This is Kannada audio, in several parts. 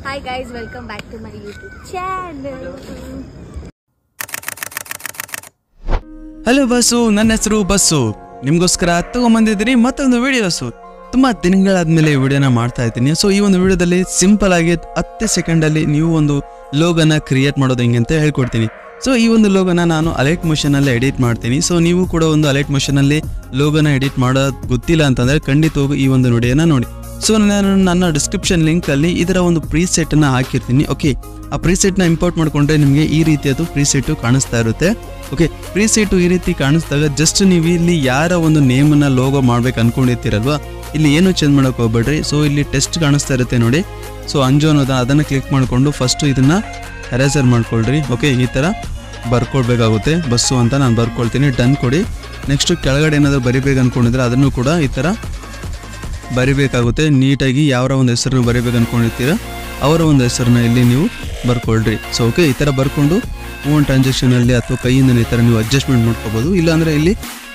Hi guys, welcome back to my YouTube channel. Hello Bassu, ನನ್ನ ಹೆಸರು ಬಸ್ಸು. ನಿಮಗೋಸ್ಕರ ತಗೊಂಬಂದಿದ್ದೀನಿ ಮತ್ತೊಂದು ವಿಡಿಯೋಸು. ತುಂಬ ದಿನಗಳಾದ್ಮೇಲೆ ಈ ವಿಡಿಯೋನ ಮಾಡ್ತಾ ಇದ್ದೀನಿ. ಸೊ ಈ ಒಂದು ವಿಡಿಯೋದಲ್ಲಿ ಸಿಂಪಲ್ ಆಗಿ 10 ಸೆಕೆಂಡಲ್ಲಿ ನೀವು ಒಂದು ಲೋಗೋನ ಕ್ರಿಯೇಟ್ ಮಾಡೋದು ಹೆಂಗೆ ಅಂತ ಹೇಳ್ಕೊಡ್ತೀನಿ. ಸೊ ಈ ಒಂದು ಲೋಗೋನ ನಾನು ಅಲೈಟ್ ಮೋಷನಲ್ಲಿ ಎಡಿಟ್ ಮಾಡ್ತೀನಿ. ಸೊ ನೀವು ಕೂಡ ಒಂದು ಅಲೈಟ್ ಮೋಷನಲ್ಲಿ ಲೋಗೋನ ಎಡಿಟ್ ಮಾಡೋದು ಗೊತ್ತಿಲ್ಲ ಅಂತಂದರೆ ಖಂಡಿತವಾಗೂ ಈ ಒಂದು ವಿಡಿಯೋನ ನೋಡಿ. ಸೊ ನಾನು ನನ್ನ ಡಿಸ್ಕ್ರಿಪ್ಷನ್ ಲಿಂಕಲ್ಲಿ ಇದರ ಒಂದು ಪ್ರೀಸೆಟನ್ನು ಹಾಕಿರ್ತೀನಿ. ಓಕೆ, ಆ ಪ್ರೀಸೆಟ್ನ ಇಂಪೋರ್ಟ್ ಮಾಡಿಕೊಂಡ್ರೆ ನಿಮಗೆ ಈ ರೀತಿಯದು ಪ್ರೀಸೆಟ್ಟು ಕಾಣಿಸ್ತಾ ಇರುತ್ತೆ. ಓಕೆ, ಪ್ರೀಸೆಟ್ಟು ಈ ರೀತಿ ಕಾಣಿಸಿದಾಗ ಜಸ್ಟ್ ನೀವು ಇಲ್ಲಿ ಯಾರ ಒಂದು ನೇಮನ್ನು ಲೋಗೋ ಮಾಡ್ಬೇಕು ಅಂದ್ಕೊಂಡಿರ್ತೀರಲ್ವಾ, ಇಲ್ಲಿ ಏನು ಚೇಂಜ್ ಮಾಡೋಕೆ ಹೋಗ್ಬೇಡ್ರಿ. ಸೊ ಇಲ್ಲಿ ಟೆಸ್ಟ್ ಕಾಣಿಸ್ತಾ ಇರುತ್ತೆ ನೋಡಿ. ಸೊ ಅಂಜು ಅನ್ನೋದು ಅದನ್ನು ಕ್ಲಿಕ್ ಮಾಡಿಕೊಂಡು ಫಸ್ಟು ಇದನ್ನು ಎರೇಸರ್ ಮಾಡ್ಕೊಳ್ರಿ. ಓಕೆ, ಈ ಥರ ಬರ್ಕೊಳ್ಬೇಕಾಗುತ್ತೆ. ಬಸ್ಸು ಅಂತ ನಾನು ಬರ್ಕೊಳ್ತೀನಿ. ಡನ್ ಕೊಡಿ. ನೆಕ್ಸ್ಟು ಕೆಳಗಡೆ ಏನಾದರೂ ಬರಿಬೇಕು ಅಂದ್ಕೊಂಡಿದ್ರೆ ಅದನ್ನು ಕೂಡ ಈ ಥರ ಬರಿಬೇಕಾಗುತ್ತೆ. ನೀಟಾಗಿ ಯಾವರ ಒಂದು ಹೆಸರನ್ನು ಬರಿಬೇಕು ಅಂದ್ಕೊಂಡಿರ್ತೀರ ಅವರ ಒಂದು ಹೆಸರನ್ನ ಇಲ್ಲಿ ನೀವು ಬರ್ಕೊಳ್ರಿ. ಸೊ ಓಕೆ, ಈ ಥರ ಬರ್ಕೊಂಡು ಫೋನ್ ಟ್ರಾನ್ಸಾಕ್ಷನಲ್ಲಿ ಅಥವಾ ಕೈಯಿಂದ ಈ ಥರ ನೀವು ಅಡ್ಜಸ್ಟ್ಮೆಂಟ್ ಮಾಡ್ಕೋಬೋದು. ಇಲ್ಲಾಂದರೆ ಇಲ್ಲಿ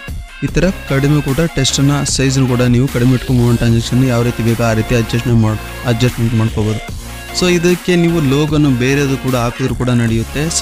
ಈ ಥರ ಕಡಿಮೆ ಕೂಡ ಟೆಸ್ಟನ್ನು ಸೈಜನ್ನು ಕೂಡ ನೀವು ಕಡಿಮೆ ಇಟ್ಕೊಂಡು ಫೋನ್ ಟ್ರಾನ್ಸಾಕ್ಷನ್ ಯಾವ ರೀತಿ ಬೇಕೋ ಆ ರೀತಿ ಅಡ್ಜಸ್ಟ್ಮೆಂಟ್ ಮಾಡ್ಕೋಬೋದು. ಸೊ ಇದಕ್ಕೆ ನೀವು ಲೋಗೋನು ಬೇರೆದು ಕೂಡ ಹಾಕಿದ್ರು ಕೂಡ ನಡೆಯುತ್ತೆ. ಸೊ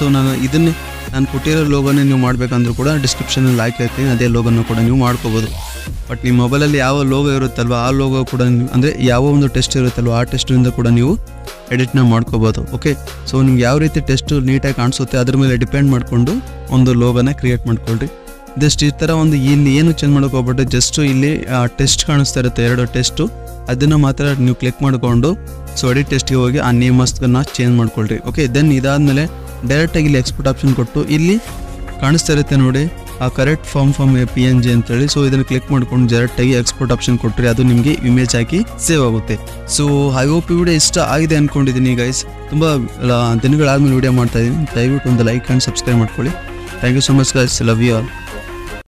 ನಾನು ಕೊಟ್ಟಿರೋ ಲೋಗೋನೇ ನೀವು ಮಾಡಬೇಕಂದ್ರೂ ಕೂಡ ಡಿಸ್ಕ್ರಿಪ್ಷನಲ್ಲಿ ಹಾಕಿರ್ತೀನಿ. ಅದೇ ಲೋಗೋನ ಕೂಡ ನೀವು ಮಾಡ್ಕೋಬೋದು. ಬಟ್ ನಿಮ್ಮ ಮೊಬೈಲಲ್ಲಿ ಯಾವ ಲೋಗೋ ಇರುತ್ತಲ್ವ ಆ ಲೋಗೋ ಕೂಡ ಅಂದರೆ ಯಾವ ಒಂದು ಟೆಸ್ಟ್ ಇರುತ್ತಲ್ವ ಆ ಟೆಸ್ಟಿಂದ ಕೂಡ ನೀವು ಎಡಿಟ್ನ ಮಾಡ್ಕೋಬೋದು. ಓಕೆ, ಸೊ ನಿಮ್ಗೆ ಯಾವ ರೀತಿ ಟೆಸ್ಟು ನೀಟಾಗಿ ಕಾಣಿಸುತ್ತೆ ಅದ್ರ ಮೇಲೆ ಡಿಪೆಂಡ್ ಮಾಡಿಕೊಂಡು ಒಂದು ಲೋಗೋನ ಕ್ರಿಯೇಟ್ ಮಾಡ್ಕೊಳ್ರಿ. ಜಸ್ಟ್ ಈ ಥರ ಒಂದು ಇಲ್ಲಿ ಏನು ಚೇಂಜ್ ಮಾಡೋಕೆ ಹೋಗ್ಬಿಟ್ಟು ಜಸ್ಟು ಇಲ್ಲಿ ಟೆಸ್ಟ್ ಕಾಣಿಸ್ತಾ ಇರುತ್ತೆ, 2 ಟೆಸ್ಟು, ಅದನ್ನು ಮಾತ್ರ ನೀವು ಕ್ಲಿಕ್ ಮಾಡಿಕೊಂಡು ಸೊ ಎಡಿಟ್ ಟೆಸ್ಟಿಗೆ ಹೋಗಿ ಆ ನೇಮಸ್ಕನ್ನು ಚೇಂಜ್ ಮಾಡ್ಕೊಳ್ರಿ. ಓಕೆ, ದೆನ್ ಇದಾದಮೇಲೆ ಡೈರೆಕ್ಟಾಗಿ ಇಲ್ಲಿ ಎಕ್ಸ್ಪೋರ್ಟ್ ಆಪ್ಷನ್ ಕೊಟ್ಟು ಇಲ್ಲಿ ಕಾಣಿಸ್ತಾ ಇರುತ್ತೆ ನೋಡಿ ಆ ಕರೆಕ್ಟ್ ಫಾರ್ಮ್ PNG ಅಂತೇಳಿ. ಸೊ ಇದನ್ನು ಕ್ಲಿಕ್ ಮಾಡ್ಕೊಂಡು ಡೈರೆಕ್ಟಾಗಿ ಎಕ್ಸ್ಪೋರ್ಟ್ ಆಪ್ಷನ್ ಕೊಟ್ಟರೆ ಅದು ನಿಮಗೆ ಇಮೇಜ್ ಹಾಕಿ ಸೇವ್ ಆಗುತ್ತೆ. ಸೊ ಐ ಹೋಪ್ ಈ ವಿಡಿಯೋ ಇಷ್ಟ ಆಗಿದೆ ಅಂದ್ಕೊಂಡಿದ್ದೀನಿ ಗೈಸ್. ತುಂಬ ದಿನಗಳಾದ್ಮೇಲೆ ವಿಡಿಯೋ ಮಾಡ್ತಾ ಇದ್ದೀನಿ. ದಯವಿಟ್ಟು ಒಂದು ಲೈಕ್ ಆ್ಯಂಡ್ ಸಬ್ಸ್ಕ್ರೈಬ್ ಮಾಡ್ಕೊಳ್ಳಿ. Thank you so much guys. Love you all.